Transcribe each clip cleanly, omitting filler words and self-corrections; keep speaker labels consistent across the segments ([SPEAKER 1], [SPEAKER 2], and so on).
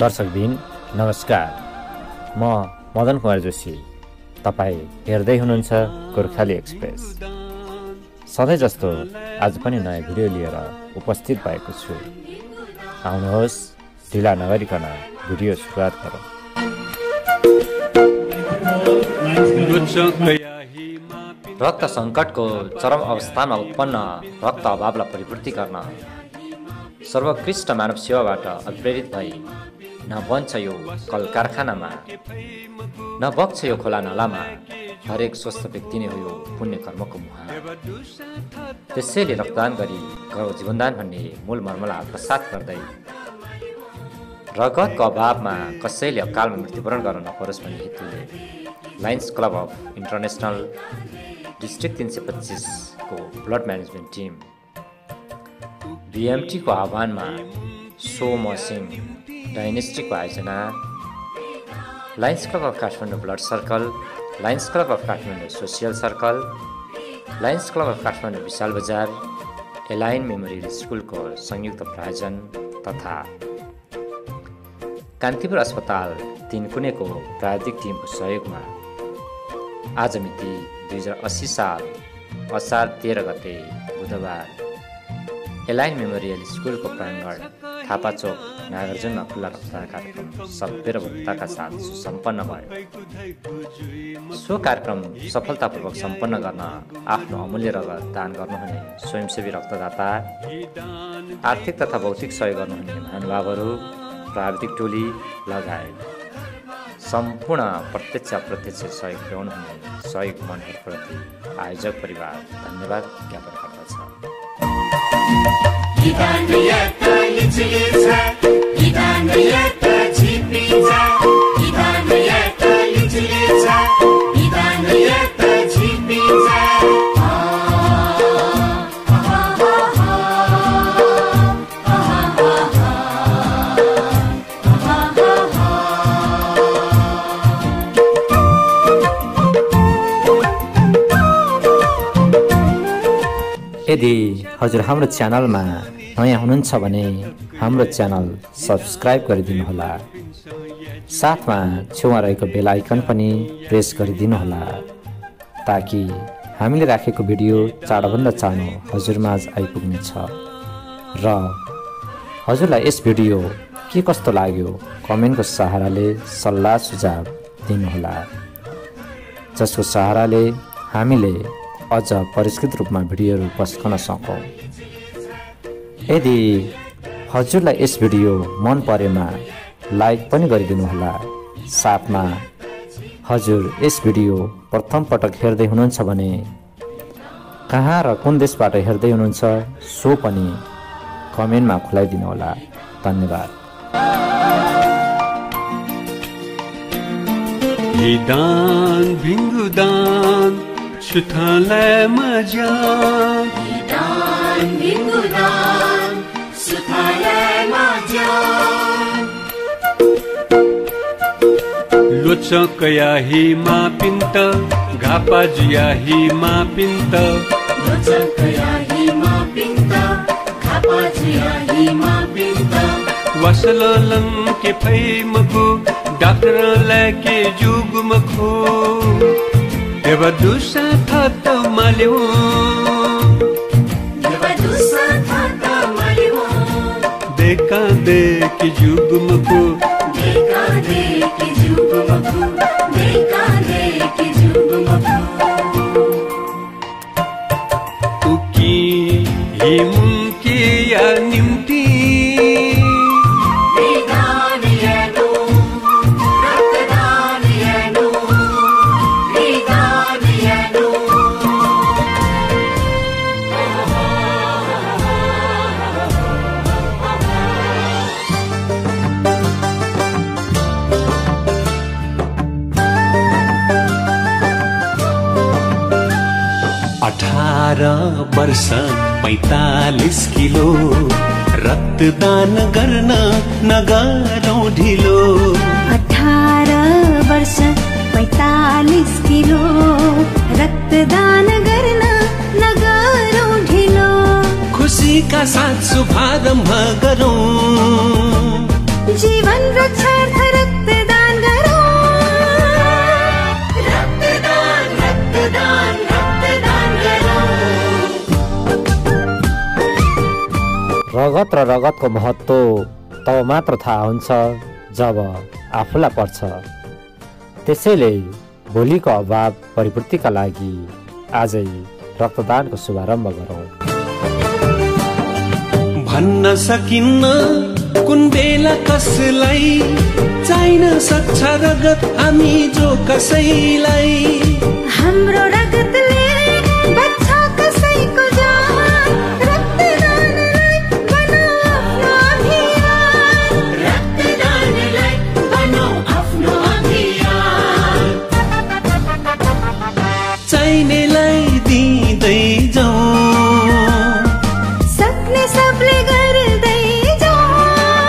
[SPEAKER 1] दर्शकबिन नमस्कार, म मदन कुमार जोशी। तपाईँ हेर्दै हुनुहुन्छ गोर्खाली एक्सप्रेस। सधैँ जस्तो आज पनि नयाँ भिडियो लिएर उपस्थित भएको छु। आउनुहोस्, ढिला नगरिकन भिडियो सुरुवात गरौँ। रक्त सङ्कटको चरम अवस्थामा उत्पन्न रक्त अभावलाई परिपूर्ति गर्न सर्वोत्कृष्ट मानव सेवाबाट अप्रेरित भई न बन्छ यो कल कारखानामा, न बग्छ यो खोला नालामा, हरेक स्वस्थ व्यक्ति नै हो यो पुण्य कर्मको मुहार। त्यसैले रक्तदान गरी गरौँ जीवनदान भन्ने मूल मर्मलाई आत्मसात गर्दै रगतको अभावमा कसैले अकालमा मृत्युवरण गर्न नपरोस् भन्ने हेतुले lions club of international district 325 को ब्लड म्यानेजमेन्ट टिम BMT को आह्वानमा सो मसिङ डाइनेस्टीको आयोजना lions club of Kathmandu blood circle, lions club of Kathmandu social circle, lions club of Kathmandu Bishal Bazar, एलाइन मेमोरियल स्कुलको संयुक्त प्रायोजन तथा कान्तिपुर अस्पताल 3 कुनेको प्राविधिक टिमको सहयोगमा आज मिति 2080 साल असार 13 गते बुधबार एलाइन मेमोरियल स्कुलको प्राङ्गण थापाचोक नागार्जुनमा खुल्ला रक्तदान कार्यक्रम सभ्य र भव्यताका साथ सुसम्पन्न भयो। सो कार्यक्रम सफलतापूर्वक सम्पन्न गर्न आफ्नो अमूल्य रगत दान गर्नुहुने स्वयंसेवी रक्तदाता, आर्थिक तथा भौतिक सहयोग गर्नुहुने महानुभावहरू, प्राविधिक टोली लगायत सम्पूर्ण प्रत्यक्ष अप्रत्यक्ष सहयोग पुर्याउनुहुने सहयोग मनहरूप्रति आयोजक परिवार धन्यवाद ज्ञापन गर्दछ। यदि हजुर हाम्रो च्यानलमा नयाँ हुनुहुन्छ भने हाम्रो च्यानल सब्स्क्राइब गरिदिनुहोला। साथमा छेउमा रहेको बेल आइकन पनि प्रेस गरिदिनुहोला ताकि हामीले राखेको भिडियो चाँडोभन्दा चाँडो हजुरमाझ आइपुग्नेछ। र हजुरलाई यस भिडियो के कस्तो लाग्यो कमेन्टको सहाराले सल्लाह सुझाव दिनुहोला, जसको सहाराले हामीले अझ परिष्कृत रूपमा भिडियोहरू पस्कन सकौँ। यदि हजुरलाई यस भिडियो मन परेमा लाइक पनि गरिदिनुहोला। साथमा हजुर यस भिडियो प्रथम पटक हेर्दै हुनुहुन्छ भने कहाँ र कुन देशबाट हेर्दै हुनुहुन्छ सो पनि कमेन्टमा खुलाइदिनुहोला। धन्यवाद।
[SPEAKER 2] दान भिङ्गुदान सुथालाई मजान,
[SPEAKER 3] दान भिङ्गुदान सुथालाई मजान,
[SPEAKER 2] लोचक याही मापिन्त घापा जुयाही मापिन्त,
[SPEAKER 3] लोचक याही मापिन्त घापा जुयाही मापिन्त,
[SPEAKER 2] वसललं के फैमको डाक्टरलाई के जुगमखो देव दुसा थात माल्यो,
[SPEAKER 3] देव दुसा थात माल्यो,
[SPEAKER 2] देखा देखि जुगमको,
[SPEAKER 3] देखा देखि जुगमको, देखा देखि जुगमको,
[SPEAKER 2] उकी हिमुकी या निम्ति वर्ष 45 किलो रक्तदान गर्न नगरौँ ढिलो।
[SPEAKER 4] 18 वर्ष 45 किलो रक्तदान गर्न नगरौँ ढिलो।
[SPEAKER 2] खुसीका साथ शुभारम्भ गरौँ,
[SPEAKER 4] जीवन रक्षार्थ रक्तदान गरौँ।
[SPEAKER 3] रक्तदान रक्तदान रक्तदान गरौँ।
[SPEAKER 1] रगत र रगतको महत्त्व तब मात्र थाहा हुन्छ जब आफूलाई पर्छ। त्यसैले भोलिको अभाव परिपूर्तिका लागि आजै रक्तदानको शुभारम्भ गरौँ।
[SPEAKER 2] भन्न सकिन्न कुन बेला कसलाई चाहिन सक्छ रगत हामी जो कसैलाई।
[SPEAKER 4] हाम्रो रगतले बच्छ कसैको जान, रक्तदानलाई बनाऊ आफ्नो अभियान।
[SPEAKER 3] रक्तदानलाई बनाऊ आफ्नो अभियान।
[SPEAKER 2] चाहिनेलाई दिँदै जाउँ,
[SPEAKER 4] सक्ने सबले गर्दै जाउँ।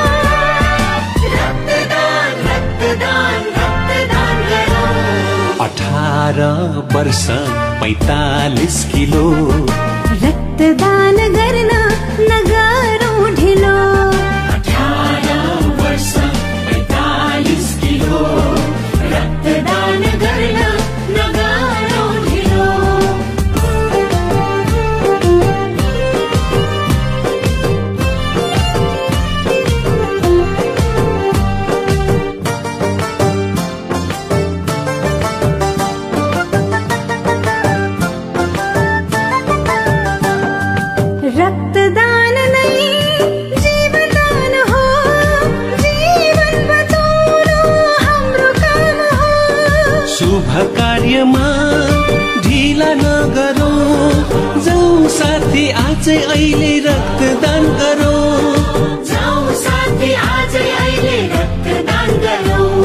[SPEAKER 3] रक्तदान रक्तदान रक्तदान गरौँ।
[SPEAKER 2] 18 वर्ष 45 किलो
[SPEAKER 4] रक्तदान गर्न नगरौँ ढिलो।
[SPEAKER 3] 18 वर्ष 45 किलो रक्तदान गर्न नगरौँ ढिलो।
[SPEAKER 4] रक्तदान नै जीवनदान हो, जीवन बचाउनु हाम्रो काम हो।
[SPEAKER 2] शुभ कार्यमा ढिला नगरौँ, जाउँ साथी आजै अहिले रक्तदान गरौँ।
[SPEAKER 3] जाऊ साथी आजै अहिले रक्तदान गरौँ।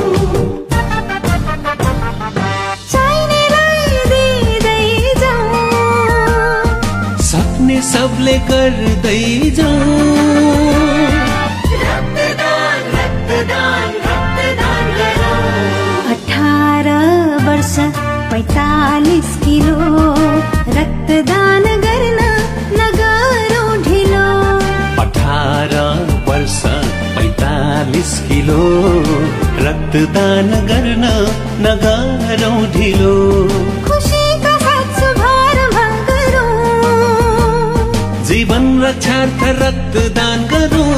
[SPEAKER 4] चाहिनेलाई दिँदै जाउँ,
[SPEAKER 2] सक्ने सबले गर्दै जाउँ।
[SPEAKER 3] रक्तदान रक्तदान रक्तदान गरौँ।
[SPEAKER 4] 18 वर्ष 45 किलो रक्तदान गर्न नगरौँ ढिलो।
[SPEAKER 2] 18 वर्ष 45 किलो रक्तदान गर्न नगरौँ ढिलो।
[SPEAKER 4] खुसीका साथ शुभारम्भ गरौँ,
[SPEAKER 2] जीवन रक्षार्थ रक्तदान गरौँ।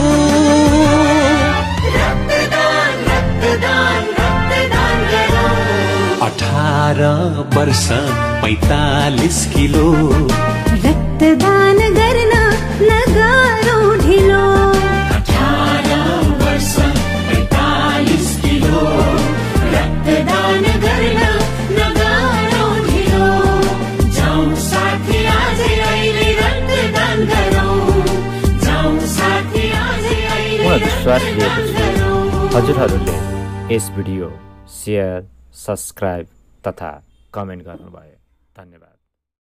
[SPEAKER 3] रक्तदान रक्तदान रक्तदान गरौँ।
[SPEAKER 2] 18 वर्ष 45 किलो
[SPEAKER 4] रक्तदान गर्न नगरौँ ढिलो।
[SPEAKER 3] 18 वर्ष 45 किलो रक्तदान गर्न नगरौँ ढिलो। जाउँ साथी आजै अहिले रक्तदान गरौँ। जाउँ साथी आजै अहिले
[SPEAKER 1] म विश्वास लिएको
[SPEAKER 3] रक्तदान
[SPEAKER 1] छु
[SPEAKER 3] गरौँ।
[SPEAKER 1] हजुरहरूले यस भिडियो सेयर, सब्सक्राइब तथा कमेन्ट गर्नुभयो। धन्यवाद।